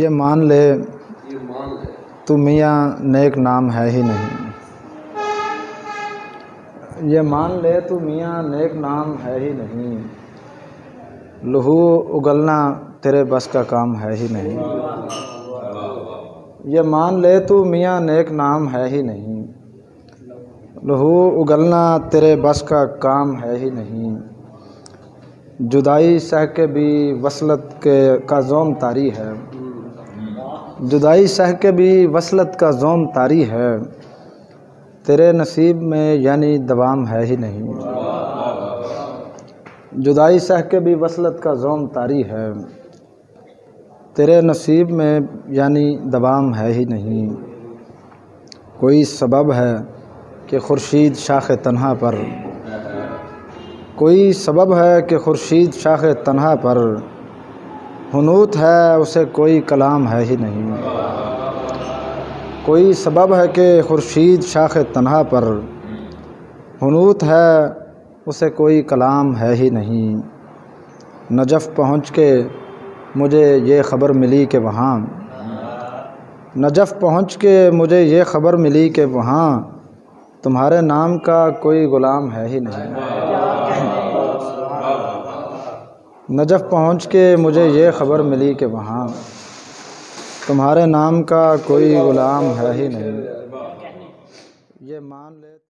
یہ مان لے تو میاں نیک نام ہے ہی نہیں، یہ مان لے تو میاں نیک نام ہے ہی نہیں، لہو اگلنا تیرے بس کا کام ہے ہی نہیں، یہ مان لے تو میاں نیک نام ہے ہی نہیں، لہو اگلنا تیرے بس کا کام ہے ہی نہیں، جدائی سہ کے بھی وصلت کا زوم طاری ہے، جدائی سہ کے بھی وصلت کا زوم طاری ہے، تیرے نصیب میں یعنی دوام ہے ہی نہیں، جدائی سہ کے بھی وصلت کا زوم طاری ہے، تیرے نصیب میں یعنی دوام ہے ہی نہیں، کوئی سبب ہے کہ خورشید شاخ تنہا پر، کوئی سبب ہے کہ خورشید شاخ تنہا پر، حنوط ہے اسے کوئی کلام ہے ہی نہیں، کوئی سبب ہے کہ خورشید شاخ تنہا پر، حنوط ہے اسے کوئی کلام ہے ہی نہیں، نجف پہنچ کے مجھے یہ خبر ملی کہ وہاں، نجف پہنچ کے مجھے یہ خبر ملی کہ وہاں تمہارے نام کا کوئی غلام ہے ہی نہیں، نجف پہنچ کے مجھے یہ خبر ملی کہ وہاں تمہارے نام کا کوئی غلام ہے ہی نہیں، یہ مان لے